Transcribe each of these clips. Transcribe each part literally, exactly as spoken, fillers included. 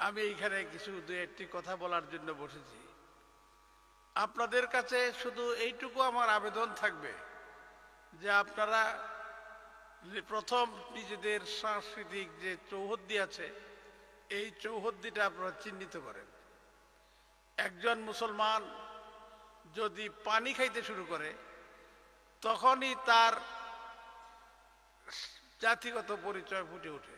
আমি এইখানে কিছু দু একটি কথা বলার জন্য বসেছি। আপনাদের কাছে শুধু এইটুকু আমার আবেদন থাকবে যে আপনারা প্রথম নিজেদের সাংস্কৃতিক যে চৌহদ্দি আছে এই চৌহদ্দিটা আপনারা চিহ্নিত করেন। একজন মুসলমান যদি পানি খাইতে শুরু করে তখনই তার জাতিগত পরিচয় ফুটে ওঠে।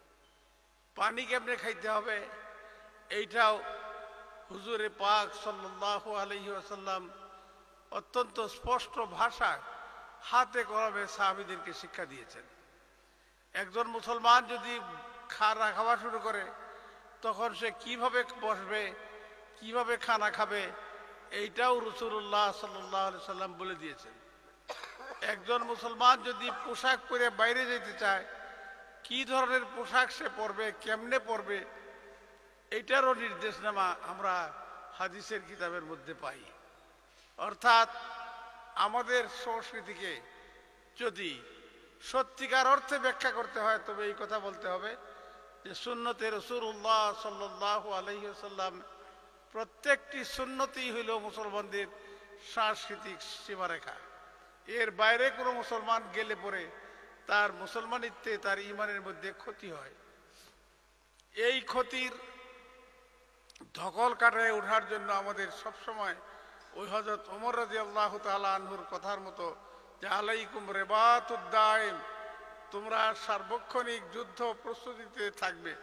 পানি কেমনে খাইতে হবে এইটাও হুজুরে পাক সাল্লাল্লাহু আলাইহি ওয়াসাল্লাম অত্যন্ত স্পষ্ট ভাষায় হাতে কলমে সাহাবীদেরকে শিক্ষা দিয়েছেন। একজন মুসলমান যদি খানা খাওয়া শুরু করে তখন সে কিভাবে বসবে, কিভাবে খানা খাবে, এইটাও রাসূলুল্লাহ সাল্লাল্লাহু আলাইহি সাল্লাম বলে দিয়েছেন। একজন মুসলমান যদি পোশাক পরে বাইরে যেতে চায় কি ধরনের পোশাক সে পরবে, কেমনে পরবে, এইটারও নির্দেশনামা আমরা হাদিসের কিতাবের মধ্যে পাই। অর্থাৎ আমাদের সংস্কৃতিকে যদি সত্যিকার অর্থে ব্যাখ্যা করতে হয় তবে এই কথা বলতে হবে যে সুন্নতে রাসূলুল্লাহ সাল্লাল্লাহু আলাইহি ওয়াসাল্লাম প্রত্যেকটি সুন্নতই হইল মুসলমানদের সাংস্কৃতিক সীমারেখা। এর বাইরে কোনো মুসলমান গেলে পরে তার মুসলমানিত্বে তার ঈমানের মধ্যে ক্ষতি হয়। এই ক্ষতির ধকল কাটায় ওঠার জন্য আমাদের সবসময় ওই হযরত ওমর রাদিয়াল্লাহু তাআলা আনহুর কথার মতো যে আলাইকুম রিবাতুদ দাইম, তোমরা সার্বক্ষণিক যুদ্ধ প্রস্তুতিতে থাকবে।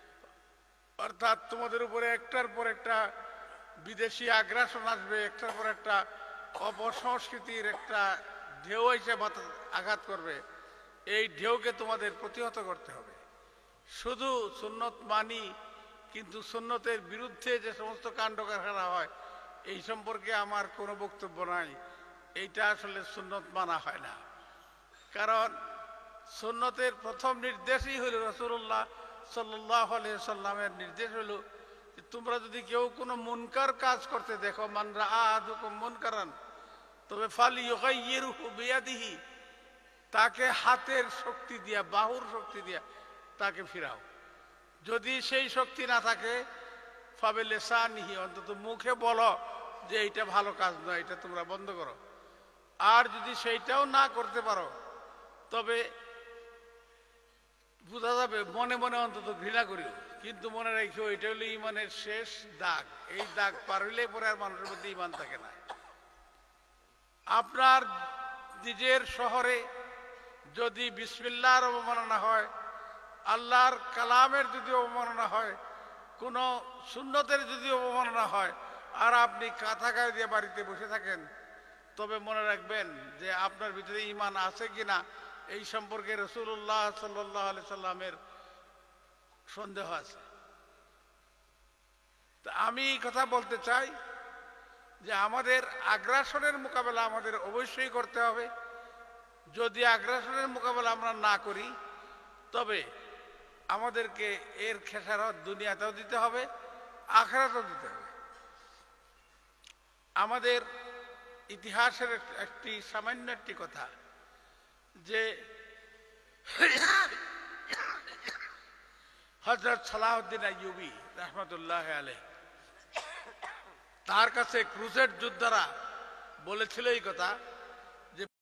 অর্থাৎ তোমাদের উপরে একটার পর একটা বিদেশি আগ্রাসন আসবে, একটার পর একটা অপসংস্কৃতির একটা ঢেউ এসে মাথা আঘাত করবে। এই ঢেউকে তোমাদের প্রতিহত করতে হবে। শুধু সুন্নত মানি কিন্তু সুন্নতের বিরুদ্ধে যে সমস্ত কাণ্ড কারখানা হয় এই সম্পর্কে আমার কোনো বক্তব্য নাই। এইটা আসলে সুন্নত মানা হয় না। কারণ সুন্নতের প্রথম নির্দেশই হইল রাসূলুল্লাহ সাল্লাল্লাহু আলাইহি সাল্লামের নির্দেশ হইল যে তোমরা যদি কেউ কোনো মুনকার কাজ করতে দেখো, মান রাআ আহাদুকুম মুনকারান, তবে ফালইয়ুগাইয়িরহু বিয়াদিহি, তাকে হাতের শক্তি দিয়া, বাহুর শক্তি দিয়া তাকে ফিরাও। যদি সেই শক্তি না থাকে ফাবিলিসানিহি, অন্তত মুখে বলো যে এইটা ভালো কাজ নয়, এটা তোমরা বন্ধ করো। আর যদি সেইটাও না করতে পারো তবে বোঝা যাবে মনে মনে অন্তত ঘৃণা করিও, কিন্তু মনে রাখিও এটা হলো ঈমানের শেষ দাগ। এই দাগ পার হইলে পরে আর মানুষের মধ্যে ঈমান থাকে না। আপনার নিজের শহরে যদি বিসমিল্লাহর অবমাননা হয়, আল্লাহর কালামের যদি অবমাননা হয়, কোনো সুন্নতের যদি অবমাননা হয়, আর আপনি কাঁথা গায়ে দিয়ে বাড়িতে বসে থাকেন, তবে মনে রাখবেন যে আপনার ভিতরে ঈমান আছে কিনা এই সম্পর্কে রাসূলুল্লাহ সাল্লাল্লাহু আলাইহি সাল্লামের সন্দেহ আছে। তা আমি এই কথা বলতে চাই যে আমাদের আগ্রাসনের মোকাবেলা আমাদের অবশ্যই করতে হবে। যদি আগ্রাসনের মোকাবেলা আমরা না করি তবে আমাদেরকে এর খেসারত দুনিয়াতেও দিতে হবে, আখিরাতেও দিতে হবে। আমাদের ইতিহাসের একটি সামান্য একটি কথা যে হযরত সালাহউদ্দিন আইয়ুবী রাহমাতুল্লাহ আলাইহি, তার কাছে ক্রুসেড যোদ্ধারা বলেছিল এই কথা